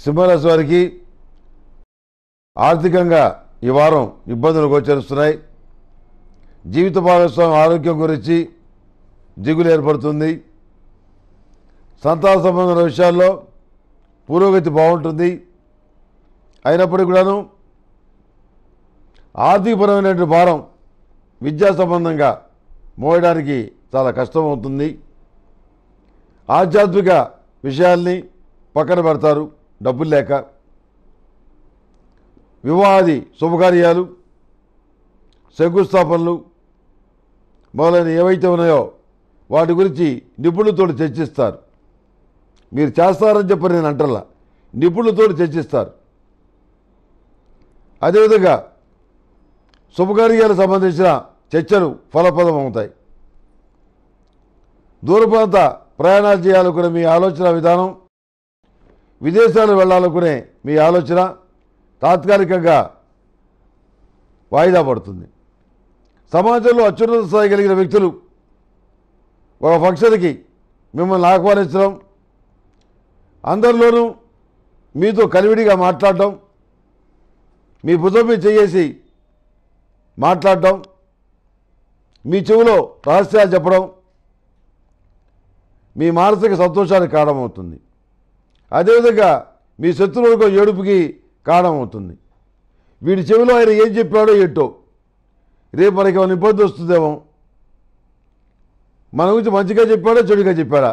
సింహరాశి వారికి ఆర్థికంగా ఈ వారం ఇబ్బందులు గోచరిస్తున్నాయి. జీవిత భాగస్వామి ఆరోగ్యం గురించి దిగులు ఏర్పడుతుంది. సంతాన సంబంధమైన విషయాల్లో పురోగతి బాగుంటుంది. అయినప్పటికీ కూడాను ఆర్థికపరమైనటువంటి భారం విద్యా సంబంధంగా మోయడానికి చాలా కష్టమవుతుంది. ఆధ్యాత్మిక విషయాల్ని పక్కన పెడతారు డబ్బులు లేక. వివాహాది శుభకార్యాలు, శంకుస్థాపనలు మొదలైన ఏవైతే ఉన్నాయో వాటి గురించి నిపుణులతో చర్చిస్తారు. మీరు చేస్తారని చెప్పి నేను అంటల్లా, నిపుణులతో చర్చిస్తారు. అదేవిధంగా శుభకార్యాలకు సంబంధించిన చర్చలు ఫలప్రదం అవుతాయి. దూర ప్రాంత ప్రయాణాలు చేయాలనుకునే మీ ఆలోచన విధానం, విదేశాలు వెళ్ళాలనుకునే మీ ఆలోచన తాత్కాలికంగా వాయిదా పడుతుంది. సమాజంలో అత్యున్నత స్థాయి కలిగిన వ్యక్తులు ఒక ఫంక్షన్కి మిమ్మల్ని ఆహ్వానించడం, అందరిలోనూ మీతో కలివిడిగా మాట్లాడటం, మీ భుజం మీద చేసి మాట్లాడటం, మీ చెవిలో రహస్యాలు చెప్పడం మీ మానసిక సంతోషానికి కారణమవుతుంది. అదేవిధంగా మీ శత్రువులకు ఏడుపుకి కారణమవుతుంది. వీడి చెవిలో ఆయన ఏం చెప్పాడో ఏంటో, రేపు మనకి ఏమైనా ఇబ్బంది వస్తుందేమో, మన గురించి మంచిగా చెప్పాడా చెడుగా చెప్పాడా,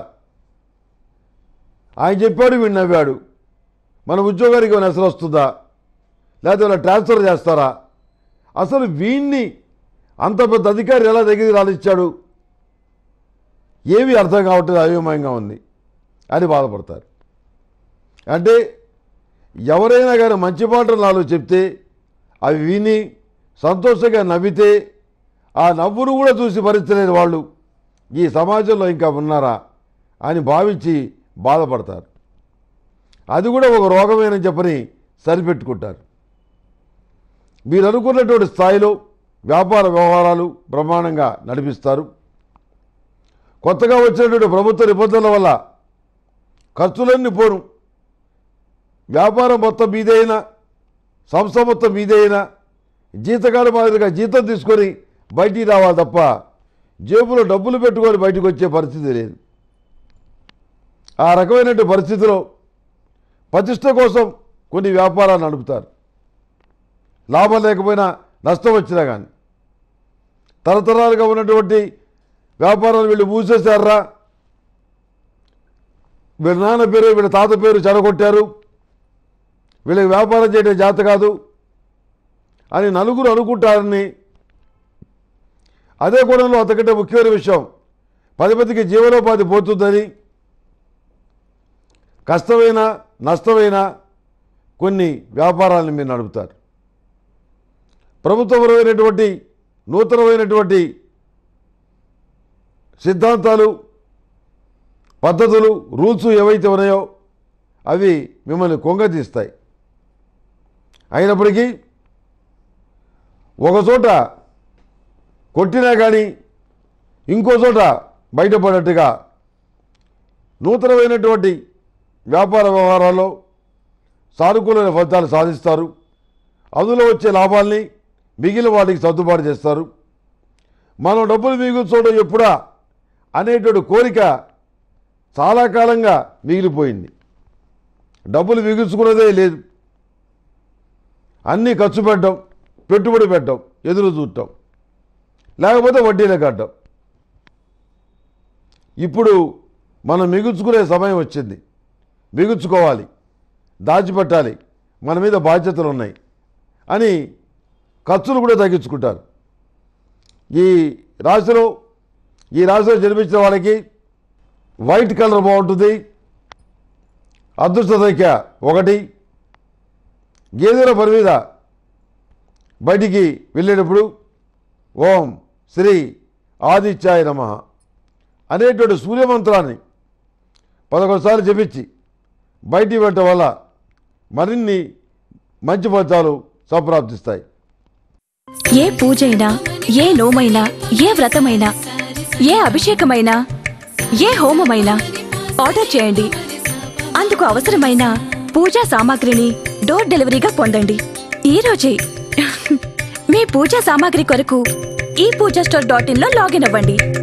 ఆయన చెప్పాడు వీడు నవ్వాడు, మన ఉద్యోగానికి ఏమైనా అసలు వస్తుందా, లేకపోతే వాళ్ళ ట్రాన్స్ఫర్ చేస్తారా, అసలు వీణ్ణి అంత పెద్ద అధికారి ఎలా దగ్గరికి రానిచ్చాడు, ఏమీ అర్థం కావట్లేదు, అయోమయంగా ఉంది అని బాధపడతారు. అంటే ఎవరైనా కానీ మంచి మాటలు నాలో చెప్తే అవి విని సంతోషంగా నవ్వితే ఆ నవ్వును కూడా చూసి భరించలేని వాళ్ళు ఈ సమాజంలో ఇంకా ఉన్నారా అని భావించి బాధపడతారు. అది కూడా ఒక రోగమేనని చెప్పని సరిపెట్టుకుంటారు. మీరు అనుకున్నటువంటి స్థాయిలో వ్యాపార వ్యవహారాలు బ్రహ్మాండంగా నడిపిస్తారు. కొత్తగా వచ్చినటువంటి ప్రభుత్వ నిబంధనల వల్ల ఖర్చులన్నీ పోను. వ్యాపారం మొత్తం మీదే అయినా, సంస్థ మొత్తం మీదే అయినా జీతకాల మాదిరిగా జీతం తీసుకొని బయటికి రావాలి తప్ప జేబులో డబ్బులు పెట్టుకొని బయటకు వచ్చే పరిస్థితి లేదు. ఆ రకమైనటువంటి పరిస్థితిలో ప్రతిష్ట కోసం కొన్ని వ్యాపారాలు నడుపుతారు. లాభం లేకపోయినా నష్టం వచ్చినా కానీ తరతరాలుగా ఉన్నటువంటి వ్యాపారాలు వీళ్ళు మూసేశారా, వీళ్ళ నాన్న పేరు వీళ్ళ తాత పేరు చెడగొట్టారు, వీళ్ళకి వ్యాపారం చేయడం చేత కాదు అని నలుగురు అనుకుంటారని, అదే కోణంలో అంతకంటే ముఖ్యమైన విషయం 10 మందికి జీవనోపాధి పోతుందని కష్టమైన నష్టమైన కొన్ని వ్యాపారాలను మీరు నడుపుతారు. ప్రభుత్వపరమైనటువంటి నూతనమైనటువంటి సిద్ధాంతాలు, పద్ధతులు, రూల్స్ ఏవైతే ఉన్నాయో అవి మిమ్మల్ని కొంగతీస్తాయి. అయినప్పటికీ ఒకచోట కొట్టినా కానీ ఇంకో చోట బయటపడట్టుగా నూతనమైనటువంటి వ్యాపార వ్యవహారాల్లో సానుకూలమైన ఫలితాలు సాధిస్తారు. అందులో వచ్చే లాభాల్ని మిగిలిన వాటికి సర్దుబాటు చేస్తారు. మనం డబ్బులు మిగుల్చుకోవడం ఎప్పుడా అనేటువంటి కోరిక చాలా కాలంగా మిగిలిపోయింది. డబ్బులు మిగుల్చుకున్నదే లేదు. అన్నీ ఖర్చు పెట్టడం, పెట్టుబడి పెట్టడం, ఎదురు చూడటం, లేకపోతే వడ్డీలు కట్టడం. ఇప్పుడు మనం మిగుల్చుకునే సమయం వచ్చింది. మిగుల్చుకోవాలి, దాచిపెట్టాలి, మన మీద బాధ్యతలు ఉన్నాయి అని ఖర్చులు కూడా తగ్గించుకుంటారు. ఈ రాశిలో జన్మించిన వాళ్ళకి వైట్ కలర్ బాగుంటుంది. అదృష్ట సంఖ్య 1. గేదెల పని మీద బయటికి వెళ్ళేటప్పుడు ఓం శ్రీ ఆదిత్యాయ నమః అనేటువంటి సూర్యమంత్రాన్ని 11 సార్లు జపించి బయటికి వెళ్ళటం వల్ల మరిన్ని మంచి ఫలితాలు సంప్రాప్తిస్తాయి. ఏ పూజైనా, ఏ నోమైనా, ఏ వ్రతమైనా, ఏ అభిషేకమైనా, ఏ హోమమైనా ఆర్డర్ చేయండి. అందుకు అవసరమైన పూజా సామాగ్రిని డోర్ డెలివరీగా పొందండి ఈ రోజే. మీ పూజా సామాగ్రి కొరకు ఈ పూజా స్టోర్ .in లో లాగిన్ అవ్వండి.